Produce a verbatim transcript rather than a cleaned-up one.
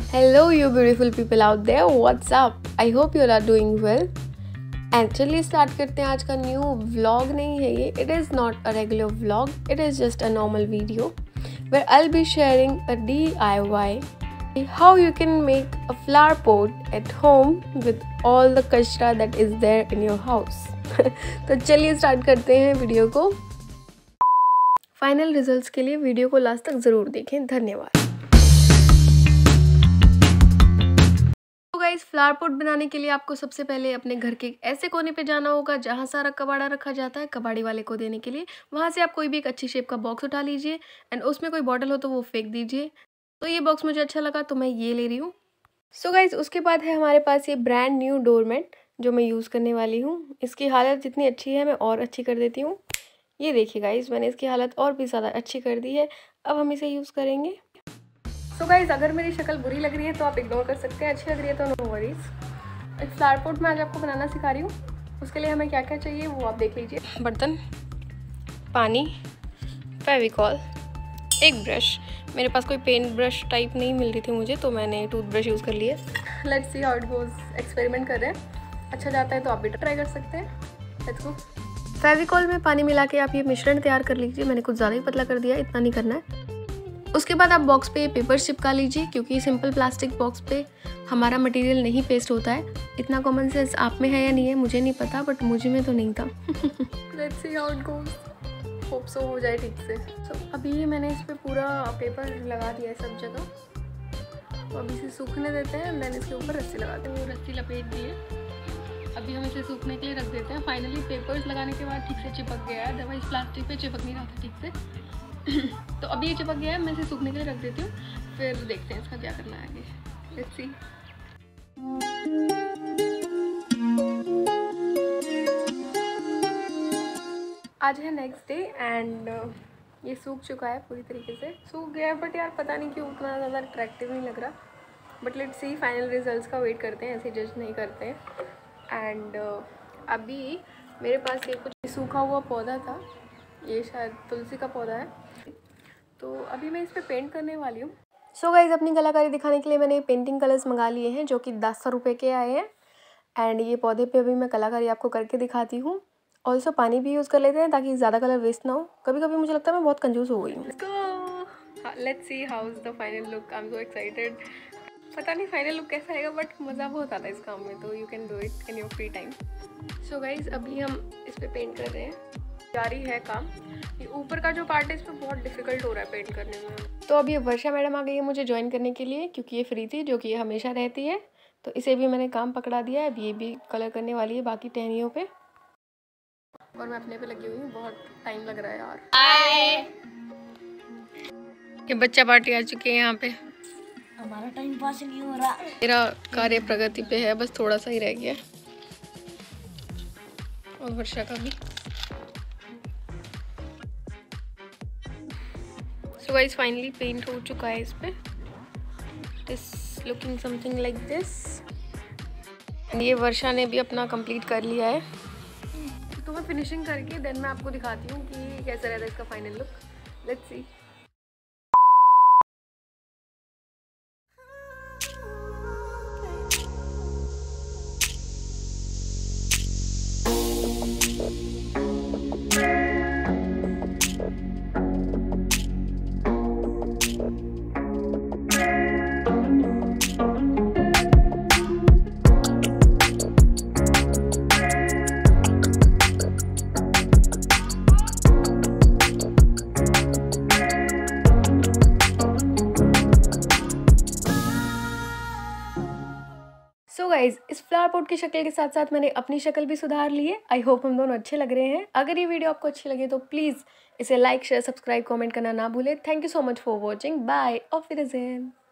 Hello, you beautiful people out there. What's up? I hope you all are doing well. And चलिए start करते हैं आज का new vlog. नहीं है ये, it is not a regular vlog. It is just a normal video where I'll be sharing a D I Y how you can make a flower pot at home with all the kachra that is there in your house. तो चलिए start करते हैं video को. Final results के लिए video को last तक ज़रूर देखें. धन्यवाद. तो गाइस, फ्लावर पॉट बनाने के लिए आपको सबसे पहले अपने घर के ऐसे कोने पे जाना होगा जहाँ सारा कबाड़ा रखा जाता है कबाड़ी वाले को देने के लिए. वहाँ से आप कोई भी एक अच्छी शेप का बॉक्स उठा लीजिए एंड उसमें कोई बॉटल हो तो वो फेंक दीजिए. तो ये बॉक्स मुझे अच्छा लगा तो मैं ये ले रही हूँ. सो गाइस, उसके बाद है हमारे पास ये ब्रांड न्यू डोरमेट जो मैं यूज़ करने वाली हूँ. इसकी हालत जितनी अच्छी है मैं और अच्छी कर देती हूँ. ये देखिए गाइस, मैंने इसकी हालत और भी ज़्यादा अच्छी कर दी है. अब हम इसे यूज़ करेंगे. सो so गाइज, अगर मेरी शक्ल बुरी लग रही है तो आप इग्नोर कर सकते हैं. अच्छी लग रही है तो नो वरीज. एक फ्लावर पॉट मैं आज आपको बनाना सिखा रही हूँ. उसके लिए हमें क्या क्या चाहिए वो आप देख लीजिए. बर्तन, पानी, फेविकॉल, एक ब्रश. मेरे पास कोई पेंट ब्रश टाइप नहीं मिल रही थी मुझे तो मैंने टूथ ब्रश यूज़ कर लिया. Let's see how it goes. Experiment कर रहे हैं. अच्छा जाता है तो आप भी ट्राई कर सकते हैं. Let's go. फेविकॉल में पानी मिला के आप ये मिश्रण तैयार कर लीजिए. मैंने कुछ ज़्यादा ही पतला कर दिया, इतना नहीं करना है. उसके बाद आप बॉक्स पे पेपर चिपका लीजिए क्योंकि सिंपल प्लास्टिक बॉक्स पे हमारा मटेरियल नहीं पेस्ट होता है. इतना कॉमन सेंस आप में है या नहीं है मुझे नहीं पता, बट मुझे में तो नहीं था. Let's see how it goes. Hope so हो जाए ठीक से. सो so, अभी मैंने इस पे पूरा पेपर लगा दिया है सब जगह. तो अभी इसे सूखने देते हैं एंड देन इसके ऊपर रस्सी लगाते हैं. वो रस्सी लपेट दी है. अभी हम इसे सूखने के लिए रख देते हैं. फाइनली पेपर्स लगाने के बाद ठीक से चिपक गया है. अदरवाइज प्लास्टिक पे चिपक नहीं रहा था ठीक से. तो अभी ये चिपक गया है. मैं इसे सूखने के लिए रख देती हूँ, फिर देखते हैं इसका क्या करना है आगे. Let's see. आज है नेक्स्ट डे एंड ये सूख चुका है पूरी तरीके से. सूख गया है बट यार पता नहीं क्यों उतना ज़्यादा अट्रैक्टिव नहीं लग रहा. But let's see, final results का वेट करते हैं. ऐसे जज नहीं करते हैं. एंड uh, अभी मेरे पास ये कुछ सूखा हुआ पौधा था. ये शायद तुलसी का पौधा है. तो अभी मैं इस पर पेंट करने वाली हूँ. सो गाइज, अपनी कलाकारी दिखाने के लिए मैंने पेंटिंग कलर्स मंगा लिए हैं जो कि दस सौ रुपये के आए हैं. एंड ये पौधे पे अभी मैं कलाकारी आपको करके दिखाती हूँ. ऑल्सो पानी भी यूज़ कर लेते हैं ताकि ज़्यादा कलर वेस्ट ना हो. कभी कभी मुझे लगता है मैं बहुत कंजूस हो गई हूँ. Let's see how is the final look. I am so excited. पता नहीं फाइनल लुक कैसा आएगा बट मज़ा बहुत आता है इस काम में. तो you can do it in your free time. So guys, अभी हम इस पर पेंट कर रहे हैं. जारी है काम. ये ऊपर का जो पार्ट है इस पर बहुत डिफिकल्ट हो रहा है पेंट करने में. तो अब ये वर्षा मैडम आ गई है मुझे ज्वाइन करने के लिए क्योंकि ये फ्री थी जो कि ये हमेशा रहती है. तो इसे भी मैंने काम पकड़ा दिया है. अब ये भी कलर करने वाली है बाकी टहनियों पे. और मैं अपने पे लगी हुई हूँ. बहुत टाइम लग रहा है यार. ये बच्चा पार्टी आ चुके हैं यहाँ पे. हमारा टाइम पास नहीं हो रहा. मेरा कार्य प्रगति पे है, बस थोड़ा सा ही रह गया. और वर्षा का भी. सो गाइस, फाइनली पेंट हो चुका है इस पे. It's looking something like this. ये वर्षा ने भी अपना कंप्लीट कर लिया है. तो मैं फिनिशिंग करके देन मैं आपको दिखाती हूँ कि कैसा रहता है इसका final look. Let's see. So guys, इस फ्लावर पॉट की शक्ल के साथ साथ मैंने अपनी शक्ल भी सुधार ली है. आई होप हम दोनों अच्छे लग रहे हैं. अगर ये वीडियो आपको अच्छी लगे तो प्लीज़ इसे लाइक, शेयर, सब्सक्राइब, कमेंट करना ना भूलें. Thank you so much for watching. Bye. Off with